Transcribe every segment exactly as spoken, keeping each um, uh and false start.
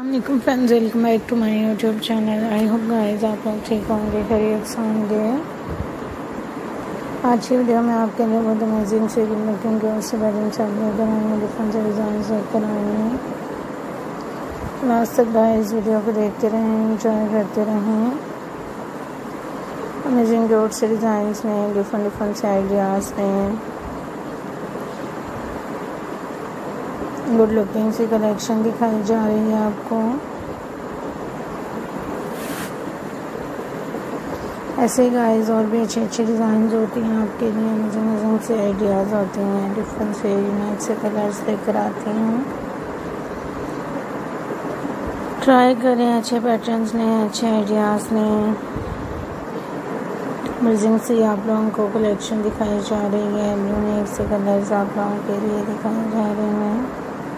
अस्सलामुअलैकुम friends, welcome back to my YouTube channel. I hope guys आप लोग ठीक होंगे, खैरियत से होंगे। आज की वीडियो में आपके लिए बहुत अमेजिंग से लुकिंग के उससे बैटिंग सब लेकर आएंगे, डिफरेंट से डिज़ाइन लेकर आएंगे। लास्ट तक गाइस वीडियो को देखते रहें, इंजॉय करते रहें। अमेजिंग क्यूट से डिज़ाइन में डिफरेंट डिफरेंट से आइडियाज़ में गुड लुकिंग सी कलेक्शन दिखाई जा रही है आपको। ऐसे ही गाइस और भी अच्छे अच्छे डिज़ाइन होती हैं आपके लिए, अमेजिंग अमेजिंग से आइडियाज़ होती हैं, डिफरेंट से यूनिक से कलर्स लेकर आती हैं। ट्राई करें, अच्छे पैटर्न्स लें, अच्छे आइडियाज़ लें। अमेजिंग से आप लोगों को कलेक्शन दिखाई जा रही है, यूनिक से कलर्स आप लोगों के लिए दिखाए जा रहे हैं।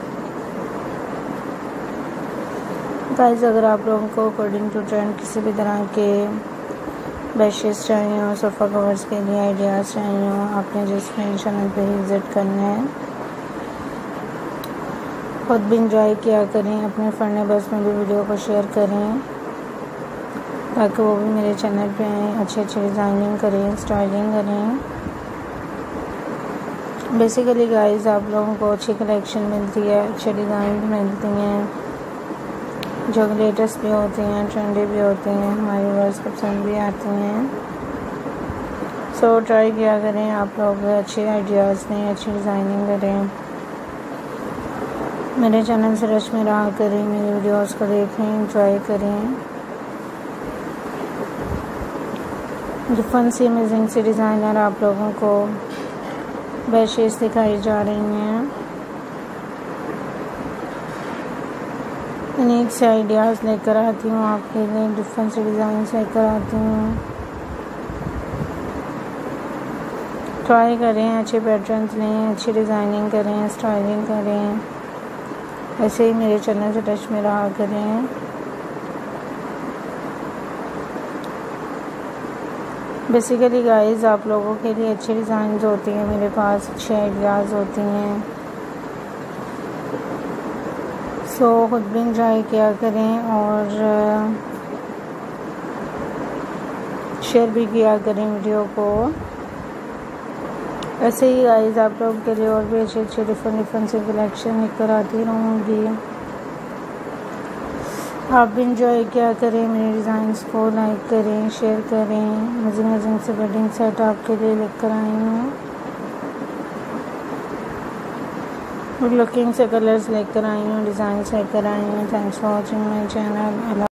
गाइस अगर आप लोगों को अकॉर्डिंग टू ट्रेंड किसी भी तरह के बेडशीट्स चाहिए हो, सोफ़ा कवर्स के लिए आइडियाज़ चाहिए हो, आपने जिस मेरे चैनल पे विज़िट करना है, खुद भी इंजॉय किया करें, अपने फ्रेंड नेबर्स में भी वीडियो को शेयर करें ताकि वो भी मेरे चैनल पे अच्छे अच्छे डिज़ाइनिंग करें, स्टाइलिंग करें। बेसिकली गाइस आप लोगों को अच्छी कलेक्शन मिलती है, अच्छे डिज़ाइन मिलती हैं जो लेटेस्ट भी होती हैं, ट्रेंडी भी होती हैं, हमारे व्यूअर्स को पसंद भी आती हैं। सो ट्राई किया करें, आप लोग अच्छे आइडियाज़ लें, अच्छी डिज़ाइनिंग करें, मेरे चैनल से रश में रहा करें, मेरी वीडियोस को देखें, एंजॉय करें। डिफरेंट सी अमेजिंग सी डिज़ाइनर आप लोगों को बेडशीट्स दिखाई जा रही हैं। यूनिक से आइडियाज़ लेकर आती हूँ आपके लिए, डिफरेंट से डिज़ाइन लेकर आती हूँ। ट्राई करें, अच्छे पैटर्न्स लें, अच्छी डिज़ाइनिंग करें, स्टाइलिंग करें। ऐसे ही मेरे चैनल से टच में रहा करें। बेसिकली गाइस आप लोगों के लिए अच्छी डिज़ाइंस होती हैं, मेरे पास अच्छे आइडियाज़ होती हैं। सो so, खुद भी इंजॉय किया करें और शेयर भी किया करें वीडियो को। ऐसे ही गाइस आप लोगों के लिए और भी अच्छे अच्छे डिफरेंट डिफरेंट से कलेक्शन लेकर आती रहूँगी। आप भी इंजॉय किया करें, मेरे डिज़ाइंस को लाइक करें, शेयर करें। मज़े मज़े से वेडिंग सेट आपके लिए लेकर आई हूँ, गुड लुकिंग से कलर्स लेकर आई हूँ, डिज़ाइंस लेकर आई हूँ। Thanks for watching my channel.